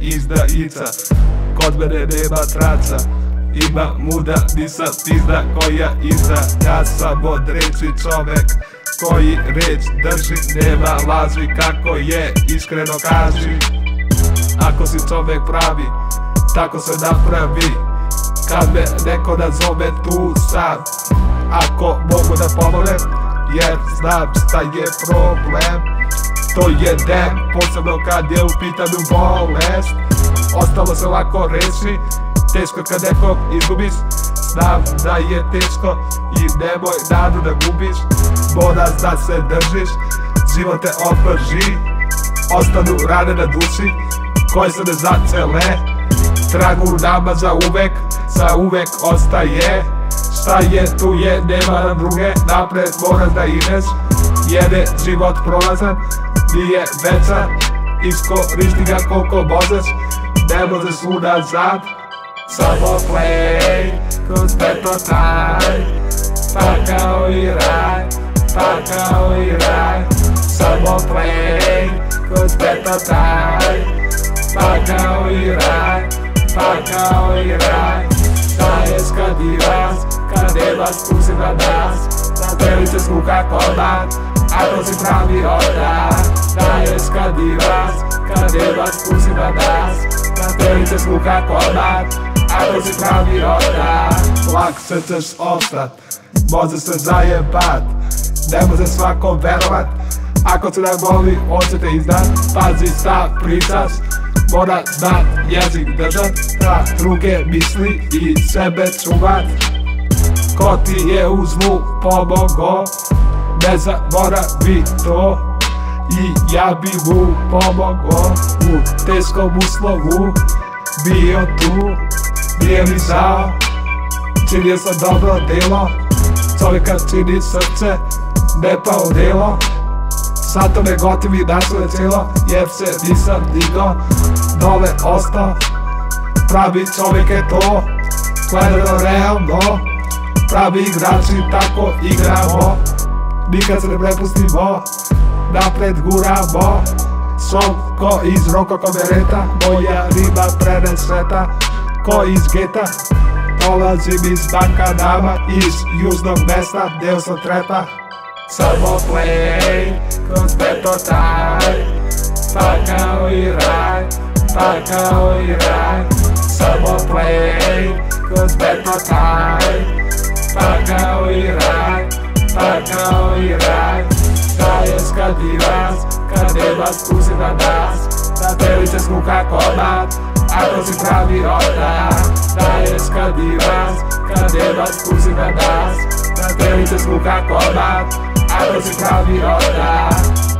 izdajica. Kod mene nema traca, ima muda, nisam pizda koja izda. Ja sam od reči čovek koji reč drži, nema laži, kako je, iskreno kaži. Ako si čovek pravi, tako se napravi. Kad me neko nazove, tu sam. Ako mogu da pomognem, jer znam šta je problem, to je dem, posebno kad je u pitanju bolest. Ostalo se lako reši, teško kad nekog izgubiš. Znam da je teško i nemoj nadu da gubiš. Moraš da se držiš, život te oprži. Ostanu rane na duši koje se ne zacele. Trag u nama za uvek ostaje. Šta je tu je, nema nam druge, napred moraš da ideš. Jer život prolazan, nije večan. Iskoristi ga koliko možeš, ne možeš unazad. Samo play, kroz taj, pa kao i raj, pa kao i raj. Samo play, kroz taj, pa kao i raj, pa kao i raj. Daješ kad i raz, kad nemaš pusi na nas. Nateli se skuka komad, ako si pravi odak. Daješ kad i raz, kad nemaš pusi na nas. Nateli se skuka komad, ako si pravi odak. Lak se ćeš ostat, može se zajebat, ne može svakom verovat. Ako se ne voli, on će te izdat. Pazi šta pričaš, mora znat jezik držat, da druge misli i sebe čuvat. Ko ti je uz mu pomogo, ne zaboravi to. I ja bi mu pomogo, u teškom uslovu bio tu. Nije mi žao, činio sam dobro delo, čovjeka čini srce, ne pa odelo. Zato me gotivi nasle cijelo, jer se nisam digo, dole ostao. Pravi čovjek je to, gledano realno, pravi igrači tako igramo. Nikad se ne prepustimo, napred guramo. Som ko iz Roko Komereta, moja riba preneseta, ko iz geta. Dolazim iz Makanama, iz južnog mesta, deo sam treta. Samo play, kroz taj, pa kao i raj, pa kao i raj. Samo play, kroz taj, pa kao i raj, pa kao i raj. Daješ kad i raz, kad nemaš pusi na nas. Nateli se skuka komad, ako si pravi odak. Daješ kad i raz, kad nemaš pusi na nas. Nateli se skuka komad, ako si pravi odak.